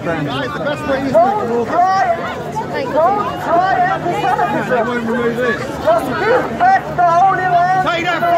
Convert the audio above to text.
friend. That is the best way you Don't try anti-Semitism. They won't remove this. Just give back the Holy Land. Take that